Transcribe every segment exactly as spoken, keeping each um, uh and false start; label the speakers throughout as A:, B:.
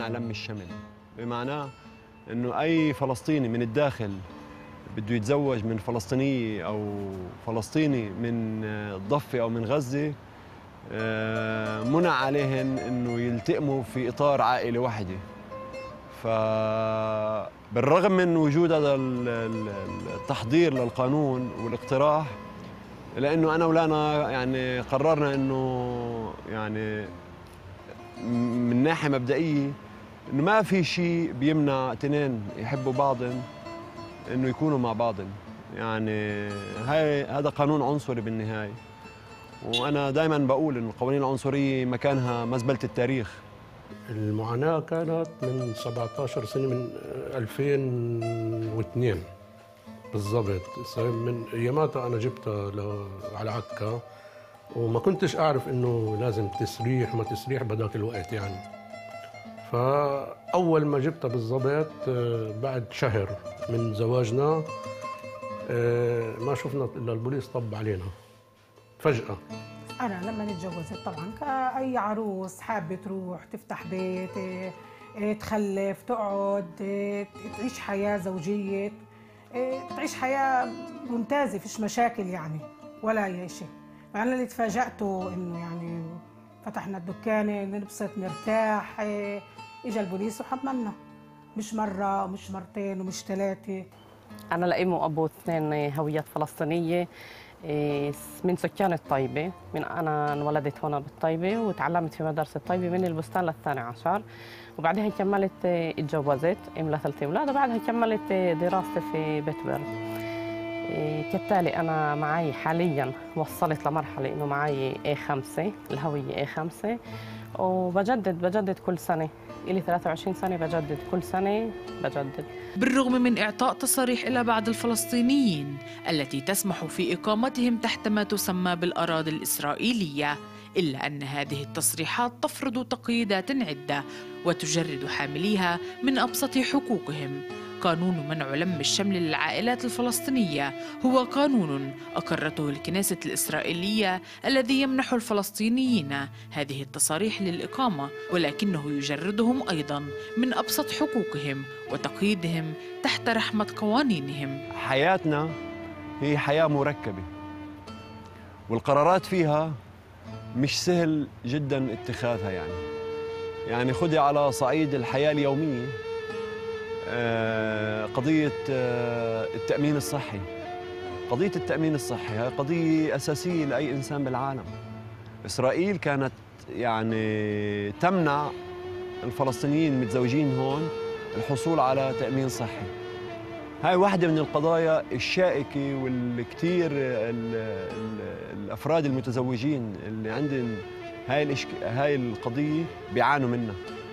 A: منع لم الشمل، بمعناه انه اي فلسطيني من الداخل بده يتزوج من فلسطينيه او فلسطيني من الضفه او من غزه منع عليهن انه يلتئموا في اطار عائله واحده. فبالرغم من وجود هذا التحضير للقانون والاقتراح، لانه انا ولانا يعني قررنا انه يعني من ناحيه مبدئيه انه ما في شيء بيمنع تنين يحبوا بعضن انه يكونوا مع بعضن. يعني هاي هذا قانون عنصري بالنهايه، وانا دائما بقول انه القوانين العنصريه مكانها مزبله التاريخ.
B: المعاناه كانت من سبعة عشر سنه، من ألفين واثنين بالضبط. من اياماتها انا جبتها على عكا، وما كنتش اعرف انه لازم تسريح ما تسريح بذاك الوقت يعني. فاول ما جبتها بالضبط بعد شهر من زواجنا ما شفنا الا البوليس طب علينا فجأة.
C: أنا لما اتجوزت طبعا كأي عروس حابة تروح تفتح بيت، تخلف، تقعد، تعيش حياة زوجية، تعيش حياة ممتازة، فيش مشاكل يعني ولا أي شيء. فأنا اللي تفاجأته إنه يعني فتحنا الدكانة نبسط نرتاح، إجا البوليس وحملنا، مش مرة ومش مرتين ومش ثلاثة.
D: أنا لأم وأبو اثنين هويات فلسطينية من سكان الطيبة. من أنا انولدت هنا بالطيبة وتعلمت في مدرسة الطيبة من البستان للثاني عشر، وبعدها كملت اتجوزت ام لثلاث أولاد، وبعدها كملت دراستي في بيت برد. كالتالي أنا معي حاليا وصلت لمرحلة إنه معي إيه خمسة، الهوية إيه خمسة، وبجدد بجدد كل سنة. إلي ثلاثة وعشرين سنة بجدد كل سنة بجدد.
E: بالرغم من إعطاء تصاريح إلى بعض الفلسطينيين التي تسمح في إقامتهم تحت ما تسمى بالأراضي الإسرائيلية، إلا أن هذه التصريحات تفرض تقييدات عدة وتجرد حامليها من أبسط حقوقهم. قانون منع لم الشمل للعائلات الفلسطينية هو قانون أقرته الكنيسة الإسرائيلية الذي يمنح الفلسطينيين هذه التصاريح للإقامة، ولكنه يجردهم أيضاً من أبسط حقوقهم وتقييدهم تحت رحمة قوانينهم.
A: حياتنا هي حياة مركبة، والقرارات فيها مش سهل جداً اتخاذها. يعني يعني خذي على صعيد الحياة اليومية قضية التأمين الصحي. قضية التأمين الصحي هي قضية أساسية لأي إنسان بالعالم. إسرائيل كانت يعني تمنع الفلسطينيين المتزوجين هون الحصول على تأمين صحي. هاي واحدة من القضايا الشائكة والكثير الأفراد المتزوجين اللي عندهم هاي الإشك... هاي القضية بيعانوا منها.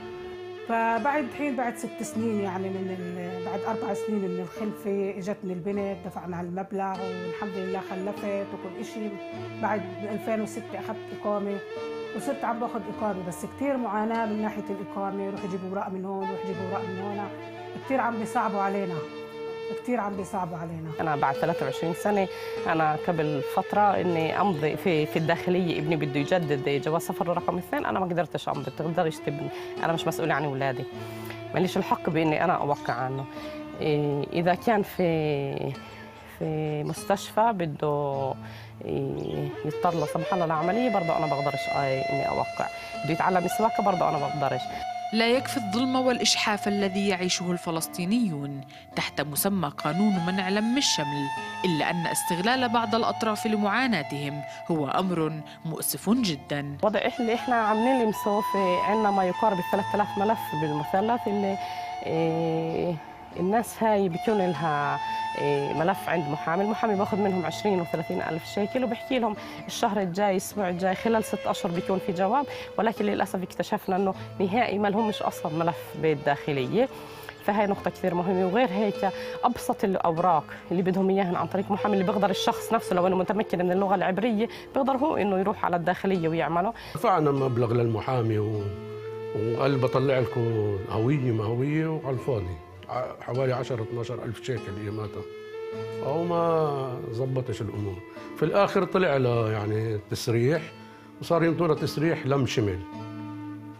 C: فبعد حين بعد ست سنين يعني من ال... بعد أربع سنين من الخلفة اجتني البنت، دفعنا المبلغ والحمد لله خلفت وكل شيء. بعد ألفين وستة أخذت إقامة وصرت عم باخذ إقامة، بس كثير معاناة من ناحية الإقامة، روح يجيبوا اوراق من هون روح يجيبوا اوراق من هون، كثير عم بيصعبوا علينا كثير عم بيصعبوا علينا.
D: أنا بعد ثلاثة وعشرين سنة، أنا قبل فترة إني أمضي في في الداخلية، ابني بده يجدد جواز سفر رقم اثنين، أنا ما قدرتش أمضي، بتقدرش تبني، أنا مش مسؤولة عن أولادي، ماليش الحق بإني أنا أوقع عنه. إذا كان في في مستشفى بده يضطر له سبحان الله لعملية، برضه أنا بقدرش إني أوقع، بده يتعلم السواقة برضه أنا بقدرش.
E: لا يكفي الظلم والإجحاف الذي يعيشه الفلسطينيون تحت مسمى قانون منع لم الشمل، إلا أن استغلال بعض الأطراف لمعاناتهم هو أمر مؤسف جدا.
D: وضع اللي إحنا عم نلمسه في عندنا ما يقارب ثلاثة آلاف ملف بالمثلث، اللي إيه الناس هاي بيكون لها ملف عند محامي، المحامي باخذ منهم عشرين وثلاثين ألف شيكل، وبحكي لهم الشهر الجاي الأسبوع الجاي خلال ست أشهر بيكون في جواب، ولكن للأسف اكتشفنا إنه نهائي ما لهمش أصلا ملف بالداخلية. فهي نقطة كثير مهمة. وغير هيك أبسط الأوراق اللي بدهم إياها عن طريق محامي، اللي بيقدر الشخص نفسه لو إنه متمكن من اللغة العبرية بيقدر هو إنه يروح على الداخلية ويعمله.
B: دفعنا مبلغ للمحامي و... وقال بطلع لكم هوية ما هوية وعلى الفاضي، حوالي عشرة اثناشر ألف شيكل اياماتها، أو ما زبطش الأمور. في الآخر طلع له يعني تسريح، وصار ينطونا تسريح لم شمل.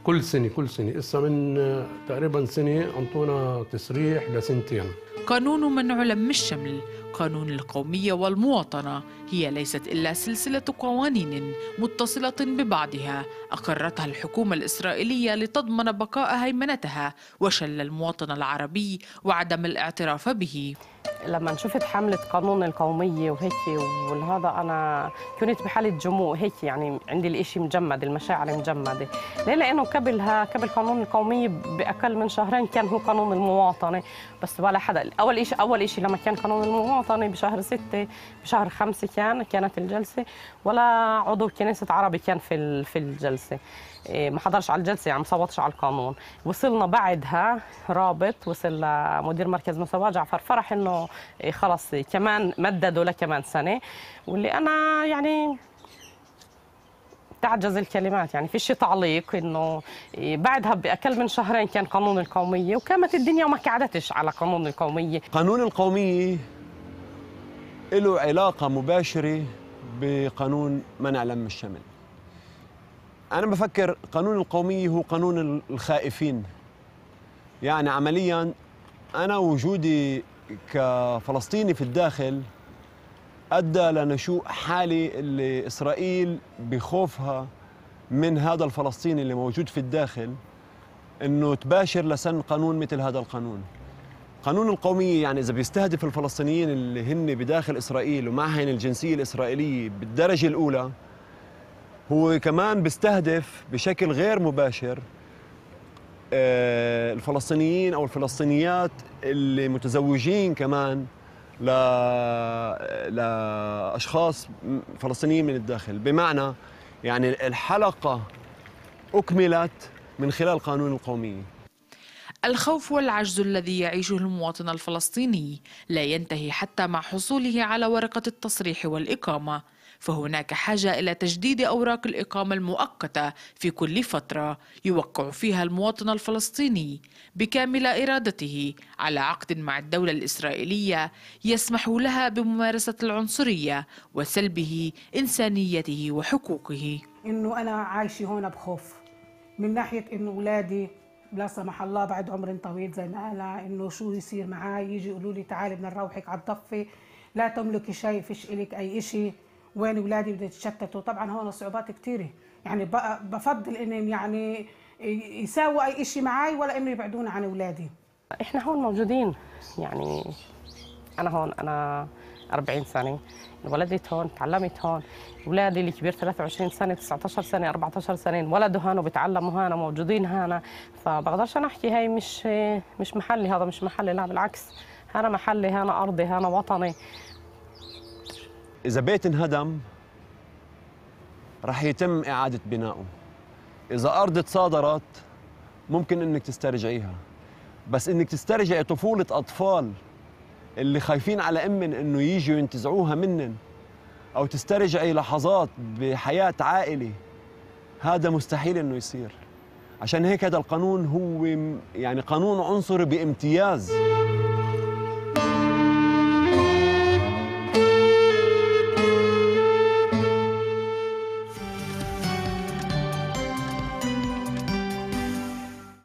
B: كل سنة كل سنة إسا من تقريبا سنة أنطونا تسريح لسنتين.
E: قانون منع لم الشمل، قانون القومية والمواطنة، هي ليست إلا سلسلة قوانين متصلة ببعضها أقرتها الحكومة الإسرائيلية لتضمن بقاء هيمنتها وشل المواطن العربي وعدم الاعتراف به.
D: لما شفت حملة قانون القومية وهيك والهذا أنا كنت بحالة جموع هيك، يعني عندي الإشي مجمد، المشاعر مجمدة. ليه؟ لأنه قبلها قبل قانون القومية بأقل من شهرين كان هو قانون المواطنة، بس ولا حدا. أول إشي أول إشي لما كان قانون المواطنة بشهر ستة بشهر خمسة كان كانت الجلسة، ولا عضو كنيسة عربي كان في في الجلسة، ما حضرش على الجلسة، يعني ما صوتش على القانون. وصلنا بعدها رابط، وصل لمدير مركز مساواة جعفر فرح إنه خلص كمان مددوا لكمان سنة، واللي أنا يعني تعجز الكلمات، يعني فيش تعليق. إنه بعدها بأقل من شهرين كان قانون القومية وكانت الدنيا وما قعدتش على قانون القومية.
A: قانون القومية له علاقة مباشرة بقانون منع لم الشمل. أنا بفكر قانون القومية هو قانون الخائفين. يعني عملياً أنا وجودي كفلسطيني في الداخل أدى لنشوء حالة اللي إسرائيل بخوفها من هذا الفلسطيني اللي موجود في الداخل إنه تباشر لسن قانون مثل هذا القانون. قانون القومية يعني إذا بيستهدف الفلسطينيين اللي هن بداخل إسرائيل ومعهن الجنسية الإسرائيلية بالدرجة الأولى، هو كمان بيستهدف بشكل غير مباشر الفلسطينيين أو الفلسطينيات اللي متزوجين كمان ل... لأشخاص فلسطينيين من الداخل. بمعنى يعني الحلقة أكملت من خلال قانون القومية.
E: الخوف والعجز الذي يعيشه المواطن الفلسطيني لا ينتهي حتى مع حصوله على ورقة التصريح والإقامة، فهناك حاجة إلى تجديد أوراق الإقامة المؤقتة في كل فترة يوقع فيها المواطن الفلسطيني بكامل إرادته على عقد مع الدولة الإسرائيلية يسمح لها بممارسة العنصرية وسلبه إنسانيته وحقوقه.
C: إنه أنا عايشة هون بخوف من ناحية إنه أولادي لا سمح الله بعد عمر طويل زي ما قال إنه شو يصير معي، يجي يقولوا لي تعالي بدنا نروحك على الضفة، لا تملكي شيء، فيش إلك أي إشي، وين أولادي بدهم يتشتتوا. طبعا هون صعوبات كثيرة، يعني بفضل إنهم يعني يساووا أي إشي معي ولا إنه يبعدونا عن أولادي.
D: إحنا هون موجودين، يعني أنا هون أنا أربعين سنة، ولدت هون، تعلمت هون، أولادي اللي كبير ثلاثة وعشرين سنة، تسعة عشر سنة، أربعة عشر سنة، ولدوا هنا وبيتعلموا هنا، موجودين هنا، فبقدرش أنا أحكي هاي مش مش محلي، هذا مش محلي، لا بالعكس، هنا محلي، هنا أرضي، هنا وطني.
A: إذا بيت انهدم رح يتم إعادة بنائه. إذا أرض تصادرت ممكن إنك تسترجعيها، بس إنك تسترجعي طفولة أطفال اللي خايفين على أمن إنه يجوا ينتزعوها منن، أو تسترجعي لحظات بحياة عائلة، هذا مستحيل إنه يصير. عشان هيك هذا القانون هو يعني قانون عنصري بامتياز.